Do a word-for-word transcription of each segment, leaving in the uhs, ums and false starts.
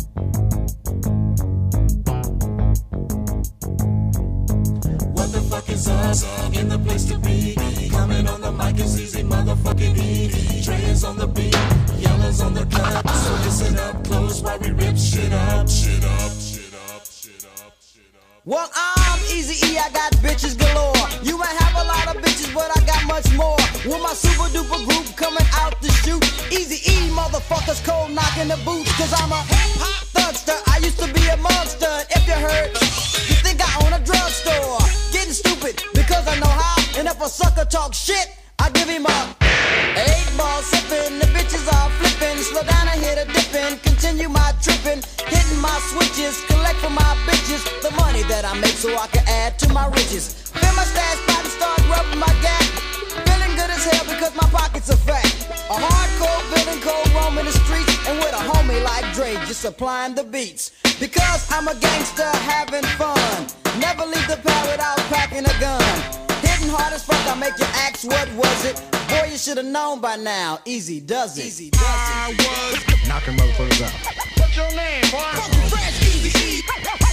What the fuck is us? In the place to be. Coming on the mic is Eazy motherfucking E. Trey is on the beat, Yellow's on the cut. So listen up close while we rip shit up, shit up, shit up, shit up, shit up. Well, I'm Eazy E, I got bitches galore. You might have a lot of bitches, but I got much more. With my super duper group coming out to shoot. Eazy E, motherfuckers cold knocking the boots. Cause I'm a hip-hop thugster, I used to be a monster. If you heard, you think I own a drugstore. Getting stupid, because I know how. And if a sucker talk shit, I give him a eight ball sipping. The bitches are flipping. Slow down and hit a dipping. Continue my tripping. Hitting my switches. Collect for my bitches the money that I make so I can add to my riches. Fill my stash pot and start rubbing my gap. Feeling good as hell because my pockets are fat. A hardcore villain cold roaming the streets. And with a homie like Dre just supplying the beats. Because I'm a gangster having fun. Never leave the pad without packing a gun. Hitting hard as fuck, I make you ask what was it. Boy, you should've known by now. Eazy does it. Eazy does it. I was knocking motherfuckers out. What's your name, boy? Fucking fresh, Eazy E.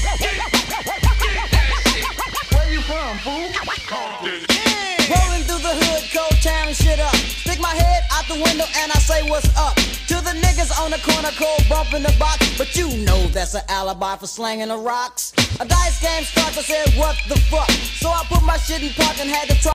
Where you from, fool? Rolling through the hood, cold tearing shit up. Stick my head out the window and I say what's up. To the niggas on the corner, cold bumping the box. But you know that's an alibi for slanging the rocks. A dice game starts, I said what the fuck. So I put my shit in park and had to try.